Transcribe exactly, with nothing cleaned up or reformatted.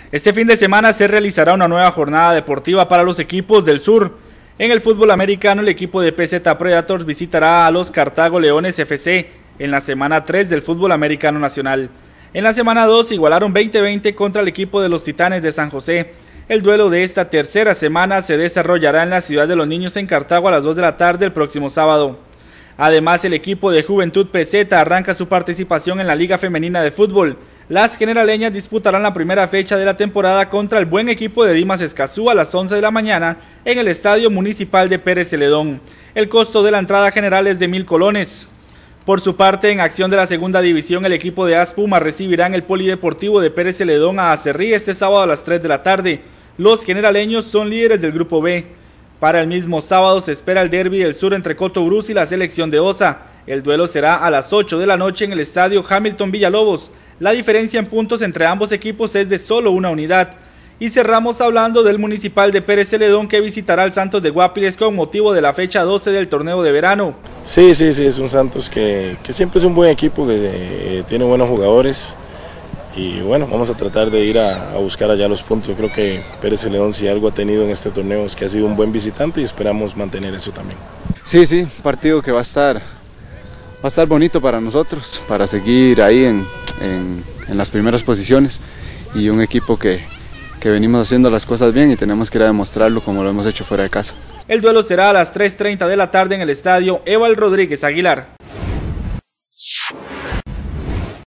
Este fin de semana se realizará una nueva jornada deportiva para los equipos del sur. En el fútbol americano, el equipo de P Z Predators visitará a los Cartago Leones F C en la semana tres del fútbol americano nacional. En la semana dos igualaron veinte veinte contra el equipo de los Titanes de San José. El duelo de esta tercera semana se desarrollará en la Ciudad de los Niños en Cartago a las dos de la tarde el próximo sábado. Además, el equipo de Juventud P Z arranca su participación en la Liga Femenina de Fútbol. Las generaleñas disputarán la primera fecha de la temporada contra el buen equipo de Dimas Escazú a las once de la mañana en el Estadio Municipal de Pérez Celedón. El costo de la entrada general es de mil colones. Por su parte, en acción de la segunda división, el equipo de AS Puma recibirá en el Polideportivo de Pérez Celedón a Acerrí este sábado a las tres de la tarde. Los generaleños son líderes del grupo B. Para el mismo sábado se espera el derbi del sur entre Cotobruz y la selección de Osa. El duelo será a las ocho de la noche en el estadio Hamilton Villalobos. La diferencia en puntos entre ambos equipos es de solo una unidad. Y cerramos hablando del Municipal de Pérez Celedón, que visitará al Santos de Guapiles con motivo de la fecha doce del torneo de verano. Sí, sí, sí, es un Santos que, que siempre es un buen equipo, que eh, tiene buenos jugadores. Y bueno, vamos a tratar de ir a, a buscar allá los puntos. Yo creo que Pérez Celedón, si algo ha tenido en este torneo, es que ha sido un buen visitante y esperamos mantener eso también. Sí, sí, partido que va a estar, va a estar bonito para nosotros, para seguir ahí en, en, en las primeras posiciones, y un equipo que, que venimos haciendo las cosas bien y tenemos que ir a demostrarlo como lo hemos hecho fuera de casa. El duelo será a las tres treinta de la tarde en el estadio Eval Rodríguez Aguilar.